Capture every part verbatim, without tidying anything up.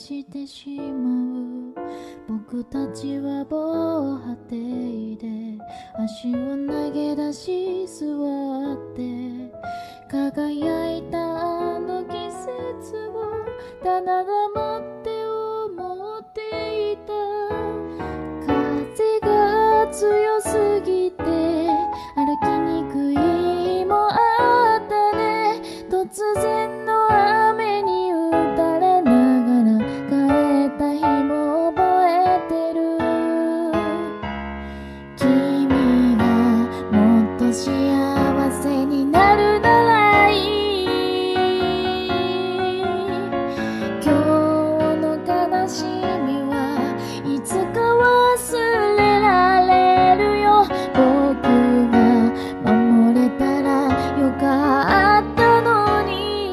してしまう。僕たちは防波堤で足を投げ出し座って輝いたあの季節をただ黙って思っていた。風が強すぎて歩きにくいもあったね。突然の雨に打たれながら帰った日も覚えてる。君がもっと幸せになるならいい。今日の悲しみはいつか忘れられるよ。僕が守れたらよかったのに。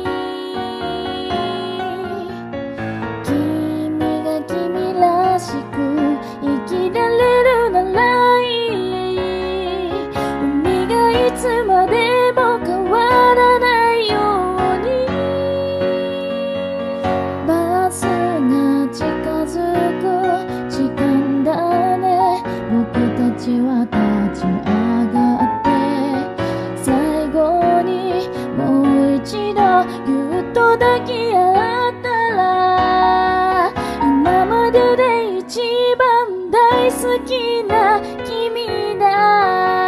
君が君らしく生きられるならいい。海がいつまでも変わらないように。バスが近づく時間だね。僕たちは立ち上がって最後にもう一度ぎゅっと抱き合ったら、今までで一番大好きな君だ。